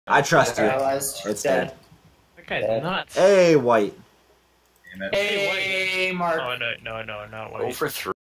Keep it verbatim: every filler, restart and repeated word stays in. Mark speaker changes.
Speaker 1: I trust you.
Speaker 2: Paralyzed.
Speaker 1: It's
Speaker 2: dead.
Speaker 1: dead.
Speaker 3: That guy's
Speaker 2: Dead.
Speaker 3: nuts.
Speaker 1: Ayyy White.
Speaker 4: Damn it.
Speaker 2: Hey, Mark.
Speaker 3: Oh no, no, no, not
Speaker 4: Oh
Speaker 3: white.
Speaker 4: for three.